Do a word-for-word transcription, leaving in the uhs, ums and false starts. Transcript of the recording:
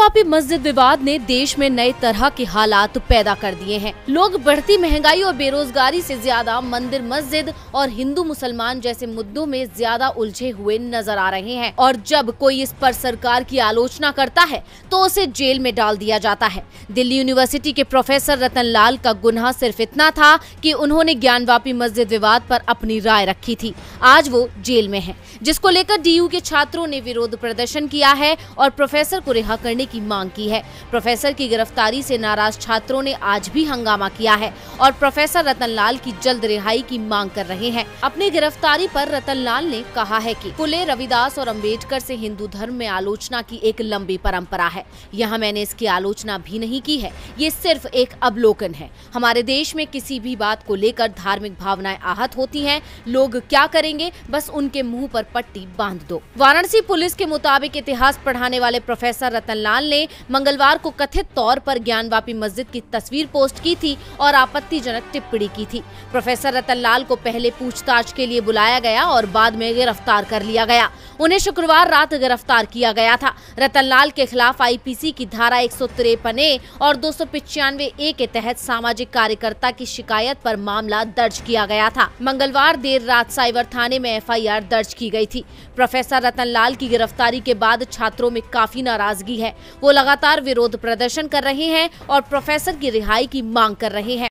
ज्ञानवापी मस्जिद विवाद ने देश में नए तरह के हालात पैदा कर दिए हैं। लोग बढ़ती महंगाई और बेरोजगारी से ज्यादा मंदिर मस्जिद और हिंदू मुसलमान जैसे मुद्दों में ज्यादा उलझे हुए नजर आ रहे हैं और जब कोई इस पर सरकार की आलोचना करता है तो उसे जेल में डाल दिया जाता है। दिल्ली यूनिवर्सिटी के प्रोफेसर रतन लाल का गुनाह सिर्फ इतना था कि उन्होंने ज्ञानवापी मस्जिद विवाद पर अपनी राय रखी थी। आज वो जेल में है, जिसको लेकर डीयू के छात्रों ने विरोध प्रदर्शन किया है और प्रोफेसर को रिहा करने की मांग की है। प्रोफेसर की गिरफ्तारी से नाराज छात्रों ने आज भी हंगामा किया है और प्रोफेसर रतन लाल की जल्द रिहाई की मांग कर रहे हैं। अपनी गिरफ्तारी पर रतन लाल ने कहा है कि फुले, रविदास और अंबेडकर से हिंदू धर्म में आलोचना की एक लंबी परंपरा है। यहाँ मैंने इसकी आलोचना भी नहीं की है, ये सिर्फ एक अवलोकन है। हमारे देश में किसी भी बात को लेकर धार्मिक भावनाएं आहत होती हैं। लोग क्या करेंगे, बस उनके मुंह पर पट्टी बांध दो। वाराणसी पुलिस के मुताबिक इतिहास पढ़ाने वाले प्रोफेसर रतन लाल ने मंगलवार को कथित तौर पर ज्ञानवापी मस्जिद की तस्वीर पोस्ट की थी और आपत्तिजनक टिप्पणी की थी। प्रोफेसर रतन लाल को पहले पूछताछ के लिए बुलाया गया और बाद में गिरफ्तार कर लिया गया। उन्हें शुक्रवार रात गिरफ्तार किया गया था। रतन लाल के खिलाफ आईपीसी की धारा एक सौ तिरपन ए और दो सौ पिचानवे ए के तहत सामाजिक कार्यकर्ता की शिकायत पर मामला दर्ज किया गया था। मंगलवार देर रात साइबर थाने में एफ आई आर दर्ज की गई थी। प्रोफेसर रतन लाल की गिरफ्तारी के बाद छात्रों में काफी नाराजगी है। वो लगातार विरोध प्रदर्शन कर रहे हैं और प्रोफेसर की रिहाई की मांग कर रहे हैं।